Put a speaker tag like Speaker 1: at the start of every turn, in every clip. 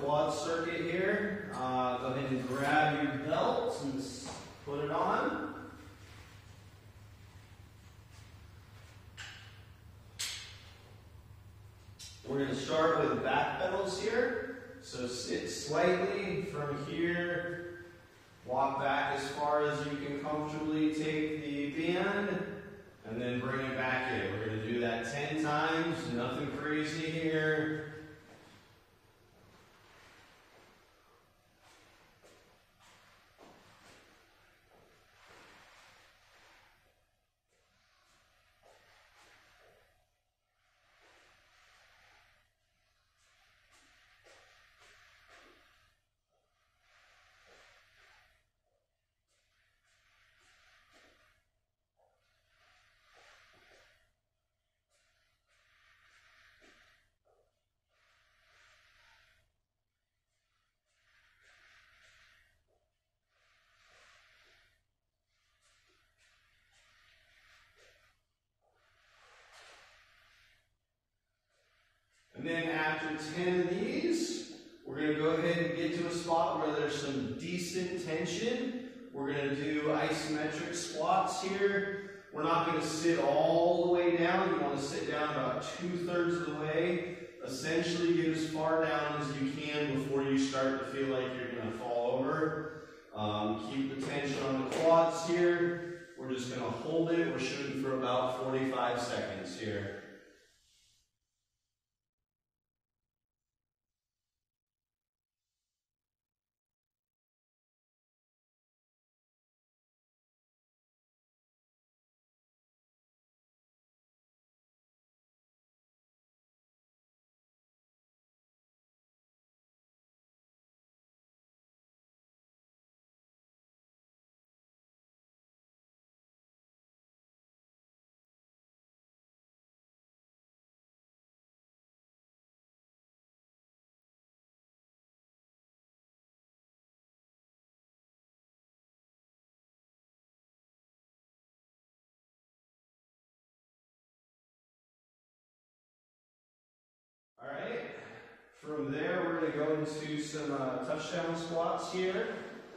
Speaker 1: quad circuit here. Go ahead and grab your belt and put it on. We're going to start with back pedals here. So sit slightly from here, walk back as far as you can comfortably take the band, and then bring it back in. We're going to do that 10 times, nothing crazy here. And then after 10 of these, we're going to go ahead and get to a spot where there's some decent tension. We're going to do isometric squats here. We're not going to sit all the way down. You want to sit down about 2/3 of the way. Essentially get as far down as you can before you start to feel like you're going to fall over. Keep the tension on the quads here. We're just going to hold it. We're shooting for about 45 seconds here. All right, from there we're going to go into some touchdown squats here.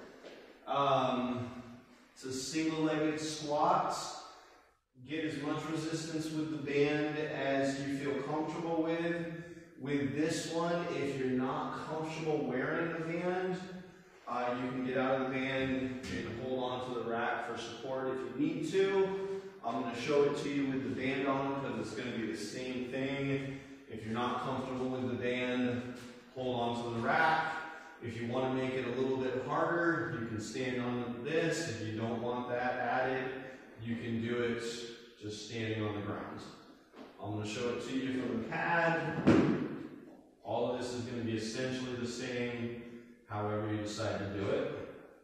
Speaker 1: It's a single-legged squat. Get as much resistance with the band as you feel comfortable with. With this one, if you're not comfortable wearing the band, you can get out of the band and hold on to the rack for support if you need to. I'm going to show it to you with the band on because it's going to be the same thing. If you're not comfortable with the band, hold on to the rack. If you want to make it a little bit harder, you can stand on this. If you don't want that added, you can do it just standing on the ground. I'm going to show it to you from the pad. All of this is going to be essentially the same, however you decide to do it.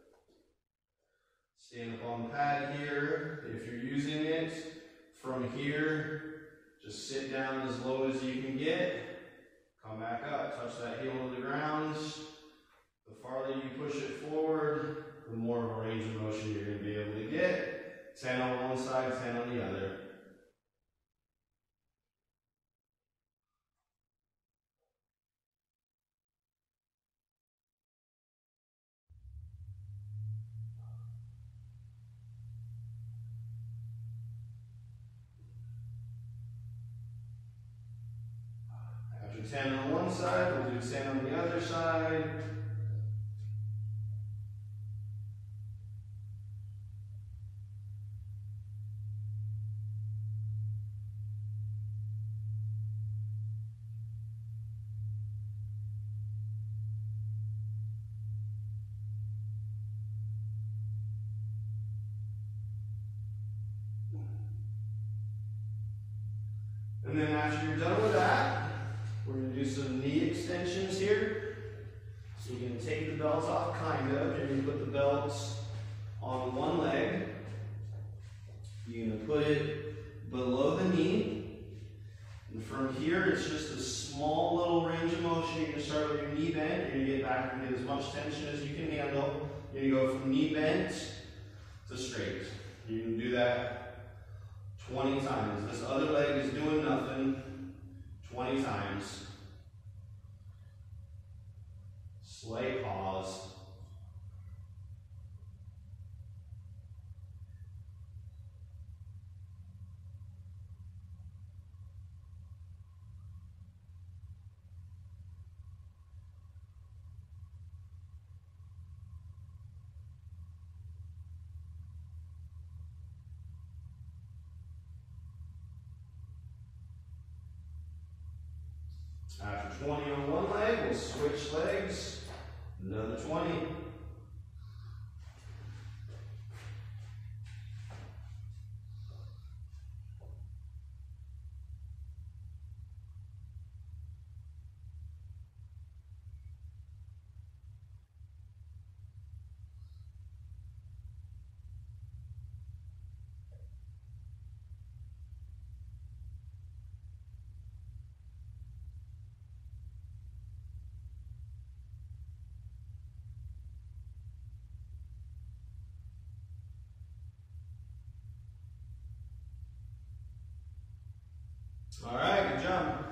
Speaker 1: Stand up on the pad here. If you're using it from here, just sit down as low as you can get. Come back up, touch that heel to the ground. The farther you push it forward, the more of a range of motion you're going to be able to get. 10 on one side, 10 on the other. After 10 on one side, we'll do 10 on the other side. And then after you're done with that, we're going to do some knee extensions here. So you're going to take the belt off, kind of. You're going to put the belt on one leg. You're going to put it below the knee. And from here, it's just a small little range of motion. You're going to start with your knee bent. You're going to get back and get as much tension as you can handle. You're going to go from knee bent to straight. You can do that 20 times. This other leg is doing nothing. 20 times. Display pause. After 20 on one leg, we'll switch legs, another 20. All right, good job.